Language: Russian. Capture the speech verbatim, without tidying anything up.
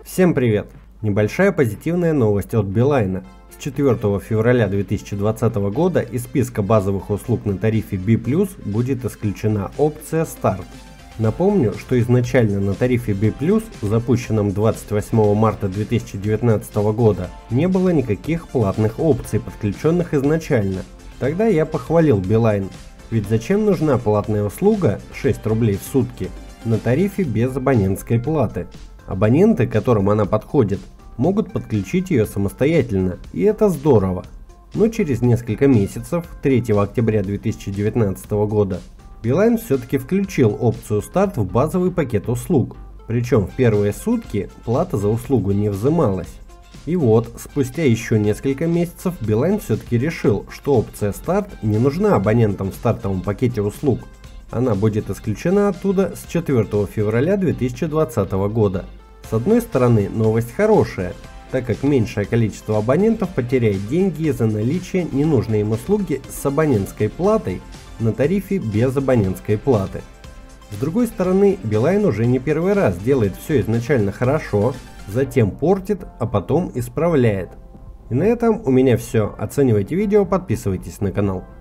Всем привет! Небольшая позитивная новость от Билайна. С четвёртого февраля две тысячи двадцатого года из списка базовых услуг на тарифе би плюс будет исключена опция «Старт». Напомню, что изначально на тарифе би плюс, запущенном двадцать восьмого марта две тысячи девятнадцатого года, не было никаких платных опций, подключенных изначально. Тогда я похвалил Билайн, ведь зачем нужна платная услуга шесть рублей в сутки на тарифе без абонентской платы? Абоненты, которым она подходит, могут подключить ее самостоятельно, и это здорово. Но через несколько месяцев, третьего октября две тысячи девятнадцатого года, Билайн все-таки включил опцию «Старт» в базовый пакет услуг, причем в первые сутки плата за услугу не взималась. И вот, спустя еще несколько месяцев Билайн все-таки решил, что опция «Старт» не нужна абонентам в стартовом пакете услуг. Она будет исключена оттуда с четвёртого февраля две тысячи двадцатого года. С одной стороны, новость хорошая, так как меньшее количество абонентов потеряет деньги из-за наличия ненужной им услуги с абонентской платой на тарифе без абонентской платы. С другой стороны, Билайн уже не первый раз делает все изначально хорошо, затем портит, а потом исправляет. И на этом у меня все. Оценивайте видео, подписывайтесь на канал.